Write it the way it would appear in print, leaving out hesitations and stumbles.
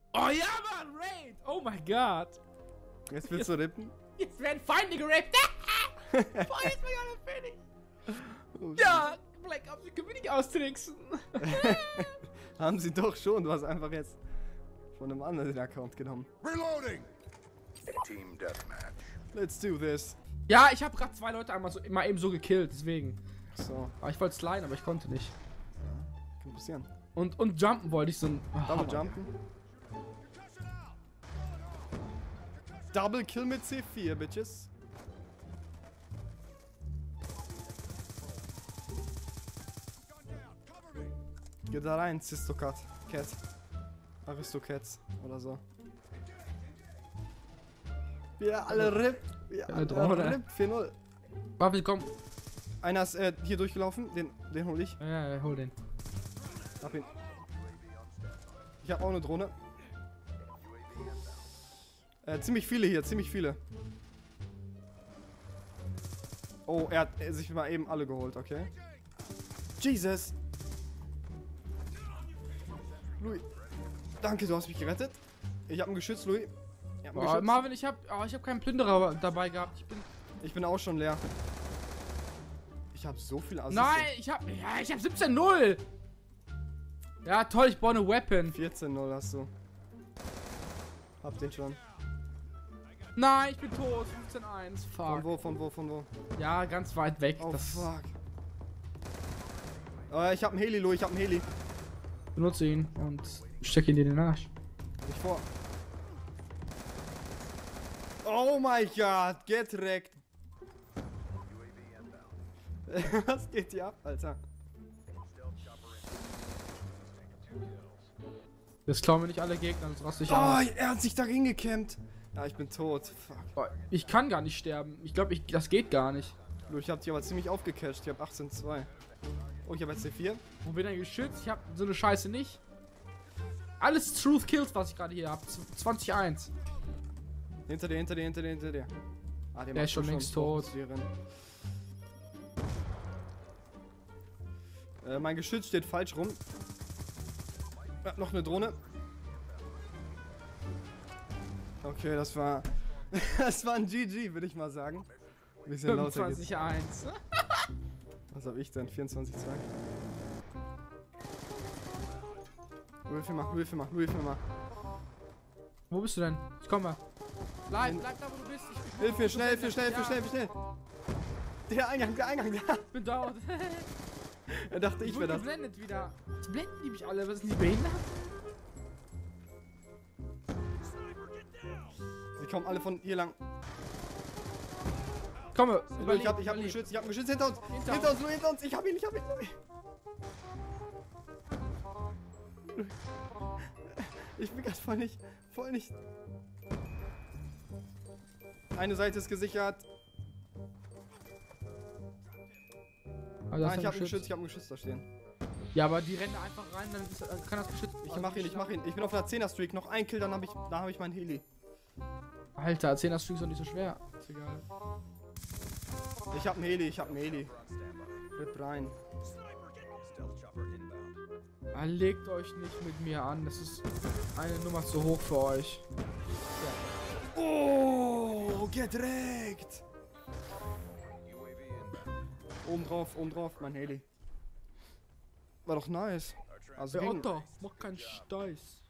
Oh ja, Mann, Raid! Oh mein Gott! Jetzt willst du rippen? Jetzt werden Feinde gerappt! Boah, jetzt bin ich alle fertig! Oh, Ja, Black Ops, wir können wir nicht austricksen! haben sie doch schon, du hast einfach jetzt von einem anderen den Account genommen. Reloading! Team Deathmatch. Let's do this. Ja, ich habe gerade 2 Leute einmal so, immer eben so gekillt, deswegen. So, Aber ich wollte sliden, aber ich konnte nicht. kann passieren. Und jumpen wollte ich so ein... Double jumpen. Double Kill mit C4, Bitches. Geh da rein, Cistocat. Cat. Aristocats oder so. Wir alle RIP. Wir alle Drohne. RIP. 4-0. Warte, komm. Einer ist hier durchgelaufen. Den hol ich. Ja, hol den. Hab ihn. Ich hab auch eine Drohne. Ziemlich viele hier, ziemlich viele. Oh, er hat sich mal eben alle geholt, okay. Jesus! Louis. Danke, du hast mich gerettet. Ich hab ihn geschützt, Louis. Ich hab ihn geschützt. Marvin, ich hab keinen Plünderer dabei gehabt. Ich bin auch schon leer. Ich hab so viel Assist. Nein, ich hab 17-0. Ja, toll, ich baue eine Weapon. 14-0 hast du. Hab den schon. Nein, ich bin tot. 15-1. Fuck. Von wo? Ja, ganz weit weg. Oh, Das fuck. Ich hab einen Heli, Louis, ich hab einen Heli. benutze ihn und steck ihn dir in den Arsch. Nicht vor. Oh mein Gott, get wrecked. Was geht hier ab, Alter? Das klauen mir nicht alle Gegner, sonst raste ich Oh, aus. er hat sich darin gekämmt. Ja, ich bin tot. Fuck. Oh, ich kann gar nicht sterben. Ich glaube, das geht gar nicht. Ich hab dich aber ziemlich aufgecatcht. Ich hab 18-2. Oh, ich hab jetzt C4. Wo bin ich geschützt? Ich hab so eine Scheiße nicht. Alles Truth Kills, was ich gerade hier hab. 20-1. Hinter dir. Ah, Der ist schon längst tot. Mein Geschütz steht falsch rum. Noch eine Drohne. Okay, das war... das war ein GG, würde ich mal sagen. Ein bisschen lauter geht's. 25-1. Was hab ich denn? 24-2. Hilfe mal. Wo bist du denn? Ich komm mal. Bleib da, wo du bist. Hilfe, schnell. Der Eingang, da. Ich bin down. Er dachte, ich wäre das. Geblendet wieder. Jetzt blenden die mich alle. Was sind die behindert? Sie kommen alle von hier lang. Komm, Ich hab ein Geschütz hinter uns. Hinter uns. Ich hab ihn, Louis. Ich bin grad voll nicht. Eine Seite ist gesichert. Nein, ich hab ein Geschütz da stehen. Ja, aber die rennen einfach rein, dann kann das Geschütz. Ich mach ihn. Ich bin auf einer 10er-Streak. Noch ein Kill, dann hab ich meinen Heli. Alter, 10er Streak ist doch nicht so schwer. Ist egal. Ich hab einen Heli. Rip rein. Legt euch nicht mit mir an, das ist eine Nummer zu hoch für euch. Ja. Oh, gedreckt! Oben drauf, mein Heli. War doch nice. Also Der Otter, mach keinen Steiß.